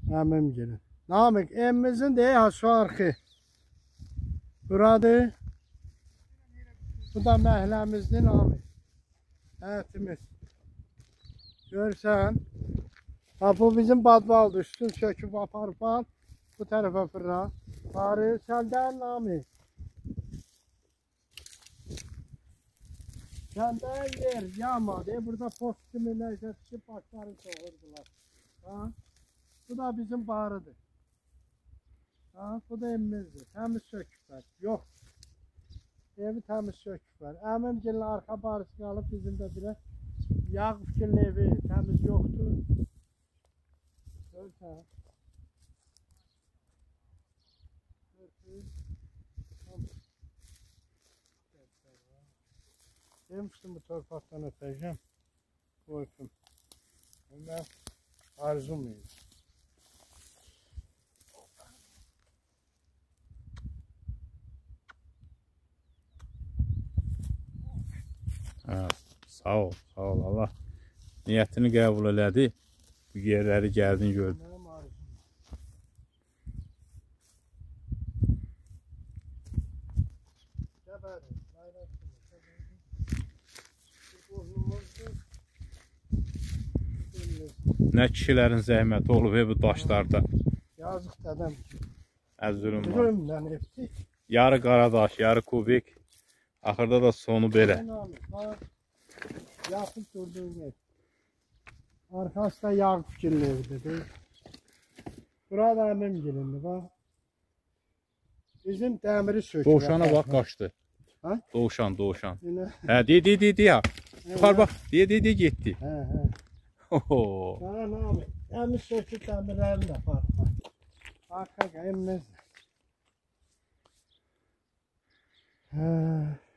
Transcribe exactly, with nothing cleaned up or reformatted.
Əmim gelin. Namık emmizin de ya şu arxı. Buradır. Bu da məhləmizdir Namık. Ətimiz. Görsən. Ha, bu bizim badbaldır. Üstün çöküb apar bal. Bu tərəfə fırla. Barı səndən Namık. Səndən yer yamadı. Burada post kimi nəşə çıxıb başları soğurdular. Ha? Bu da bizim barıdır. Ha? Bu da emmizdir. Təmiz söküblər. Yox. Evi təmiz söküblər. Əmim gelin arxa barısı qalıb bizim də birə. Yağıb gelin evi təmiz yoxdur. Görsən. Demiştim bu torpaqdan öpəcəm. Bu öpüm. Mən arzum idi. Ha, sağ ol, sağ ol. Allah niyetini qəbul elədi. Bu yerləri gəldin gördün. Mənim arzum. Gəbərim. Nə kişilərin zəhməti olub bu daşlarda. Yazıq dədəm. Əzülüm var. Zülümdən etdik. Yarı qaradaş, yarı kubik. Axırda da sonu belə. Yaxın durduğun yer. Arkası da yağ fikirli evlidir. Burada əmim gelindir, bax. Bizim dəmiri sökür. Doğuşana bax, qaçdı. Ha? Doğuşan, doğuşan. Yine. Hə, de, de, de, de ya. Yuxar bax, de, de, de, getdi. Hə, hə. Oho. Sana ne abi? Dəmir sökür, dəmirlərini də farq. Arxa əmmizdir. Hə.